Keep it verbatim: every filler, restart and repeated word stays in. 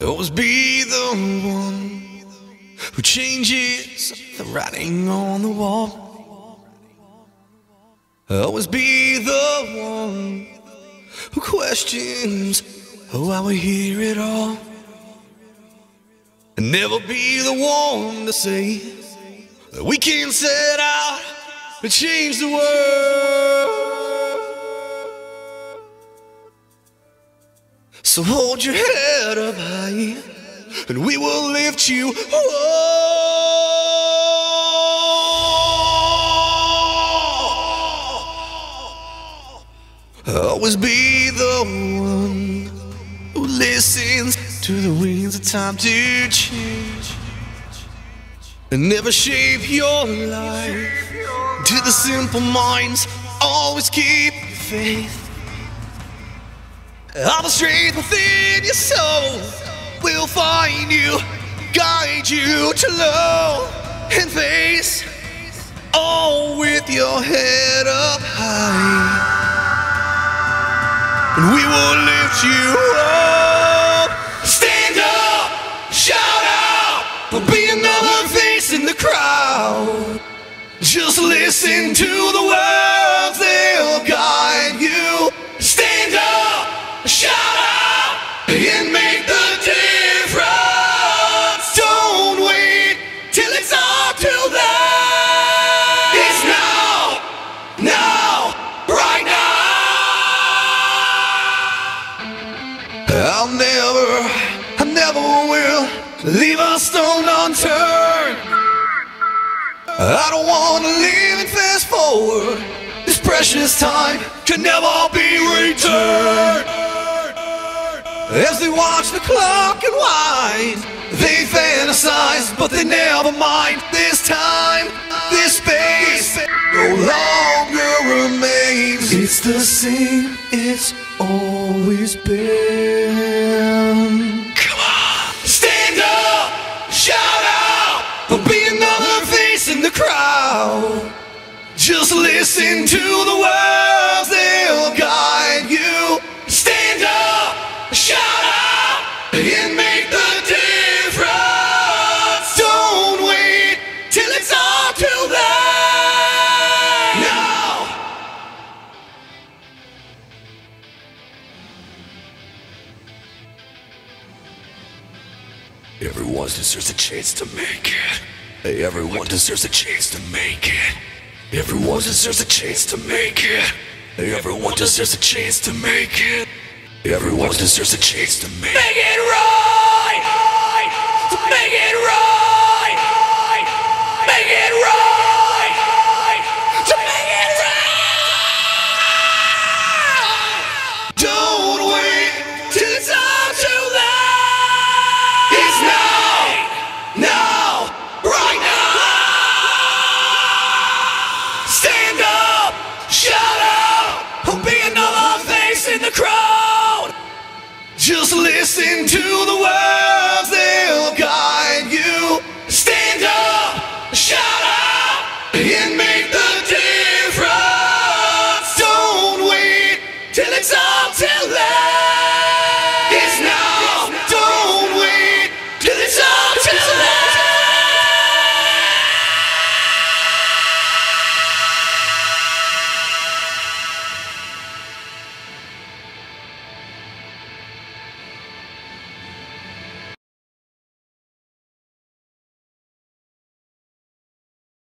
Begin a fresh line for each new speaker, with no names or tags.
Always be the one who changes the writing on the wall. Always be the one who questions why we hear it all. And never be the one to say that we can set out to change the world. So hold your head up high, and we will lift you up. Always be the one who listens to the winds of time to change, and never shape your life to the simple minds. Always keep faith. All the strength within your soul will find you, guide you to love and face, all with your head up high. And we will lift you up. Stand up, shout out, there'll be another face in the crowd. Just listen to the words, they'll guide you. Stand up, shout out, and make the difference. Don't wait till it's all too late. It's now, now, right now. I'll never, I never will leave a stone unturned. I don't want to live and fast forward. This precious time can never be returned. As they watch the clock and wind, they fantasize, but they never mind. This time, this space no longer remains. It's the same it's always been. Come on! Stand up, shout out, there'll be another face in the crowd. Just listen to the words, they'll guide you. Stand up, shout out, and make the difference. Don't wait till it's all too late. Now. Everyone deserves a chance to make it. Everyone deserves a chance to make it. Everyone deserves a chance to make it. Everyone deserves a chance to make it. Everyone deserves a chance to make it right.